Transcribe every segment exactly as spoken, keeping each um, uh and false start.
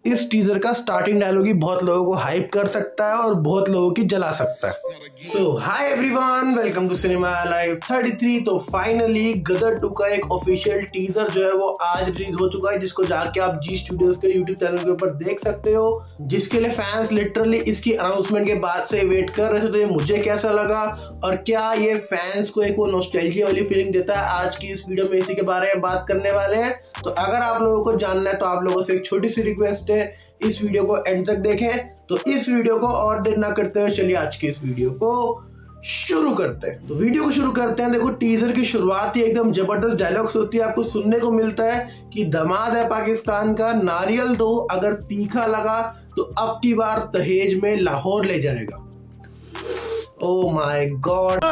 इस टीजर का starting dialogue ही बहुत लोगों को हाइप कर सकता है और बहुत लोगों की जला सकता है। So hi everyone, welcome to cinema live thirty three. तो फाइनली गदर टू का एक ऑफिशियल टीजर जो है वो आज रिलीज हो चुका है, जिसको जाके आप जी स्टूडियोज के यूट्यूब चैनल के ऊपर देख सकते हो, जिसके लिए फैंस लिटरली इसकी अनाउंसमेंट के बाद से वेट कर रहे थे। तो ये मुझे कैसा लगा और क्या ये फैंस को एक वो नॉस्टैल्जिया वाली फीलिंग देता है, आज की इस वीडियो में इसी के बारे में बात करने वाले हैं। तो अगर आप लोगों को जानना है तो आप लोगों से एक छोटी सी रिक्वेस्ट है, इस वीडियो को एंड तक देखें। तो इस वीडियो को और देर ना करते हुए चलिए आज की इस वीडियो को शुरू करते हैं। तो वीडियो को शुरू करते हैं। देखो, टीजर की शुरुआत ही एकदम जबरदस्त डायलॉग्स होती है। आपको सुनने को मिलता है कि दामाद है पाकिस्तान का, नारियल दो, अगर तीखा लगा तो अब की बार दहेज में लाहौर ले जाएगा। ओ माय गॉड,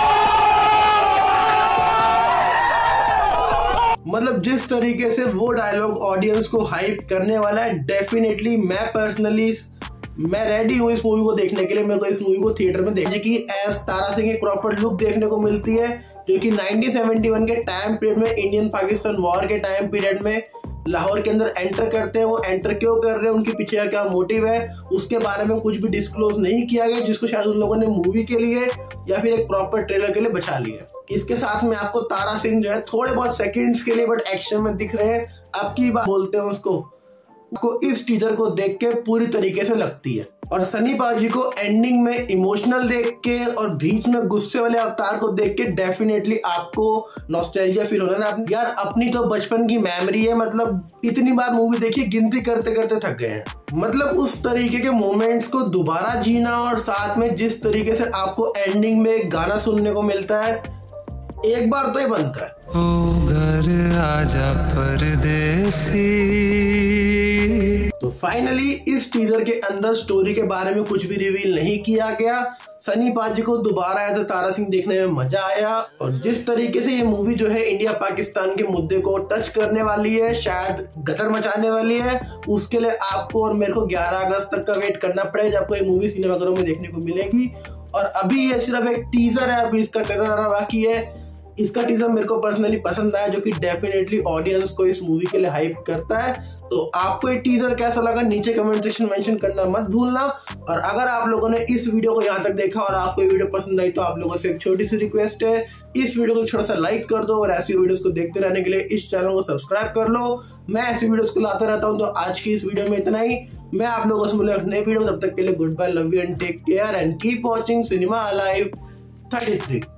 मतलब जिस तरीके से वो डायलॉग ऑडियंस को हाइप करने वाला है, डेफिनेटली मैं पर्सनली मैं रेडी हूँ इस मूवी को देखने के लिए। मेरे को इस मूवी को थिएटर में देखने की एस तारा सिंह एक प्रॉपर लुक देखने को मिलती है, जो कि नाइनटीन सेवेंटी वन के टाइम पीरियड में, इंडियन पाकिस्तान वॉर के टाइम पीरियड में लाहौर के अंदर एंटर करते हैं। वो एंटर क्यों कर रहे हैं, उनके पीछे का क्या मोटिव है, उसके बारे में कुछ भी डिस्क्लोज नहीं किया गया, जिसको शायद उन लोगों ने मूवी के लिए या फिर एक प्रॉपर ट्रेलर के लिए बचा लिया। इसके साथ में आपको तारा सिंह जो है थोड़े बहुत सेकंड्स के लिए बट एक्शन में दिख रहे हैं। अब की बात बोलते हैं उसको को इस टीजर को देख के पूरी तरीके से लगती है। और सनी पाजी को एंडिंग में इमोशनल देख के और बीच में गुस्से वाले अवतार को देख के डेफिनेटली आपको नॉस्टैल्जिया फील होना है। यार अपनी तो बचपन की मेमोरी है, मतलब इतनी बार मूवी देखी, गिनती करते करते थक गए हैं। मतलब उस तरीके के मोमेंट्स को दोबारा जीना और साथ में जिस तरीके से आपको एंडिंग में एक गाना सुनने को मिलता है, एक बार तो ये बनता है। ओ घर आजा परदेसी। तो फाइनली इस टीजर के अंदर स्टोरी के बारे में कुछ भी रिवील नहीं किया गया। सनी पाजी को दोबारा एज अ तारा सिंह देखने में मजा आया और जिस तरीके से ये मूवी जो है इंडिया पाकिस्तान के मुद्दे को टच करने वाली है, शायद गदर मचाने वाली है, उसके लिए आपको और मेरे को ग्यारह अगस्त तक का वेट करना पड़ेगा जब कोई मूवी सिनेमाघरों में देखने को मिलेगी। और अभी ये सिर्फ एक टीजर है, अभी इसका ट्रेलर आना बाकी है। इसका टीजर मेरे को पर्सनली पसंद आया, जो कि डेफिनेटली ऑडियंस को इस मूवी के लिए हाइप करता है। तो आपको ये टीजर कैसा लगा नीचे कमेंट सेक्शन मेंशन करना मत भूलना। और अगर आप लोगों ने इस वीडियो को यहाँ तक देखा और आपको ये वीडियो पसंद आई तो आप लोगों से एक छोटी सी रिक्वेस्ट है, इस वीडियो को छोटा सा लाइक कर दो और ऐसी वीडियोस को देखते रहने के लिए इस चैनल को सब्सक्राइब कर लो। मैं ऐसी वीडियोस को लाता रहता हूँ। तो आज की इस वीडियो में इतना ही। मैं आप लोगों से मिलूंगा नए वीडियो, तब तक के लिए goodbye, love you and take care and keep watching cinema live thirty three.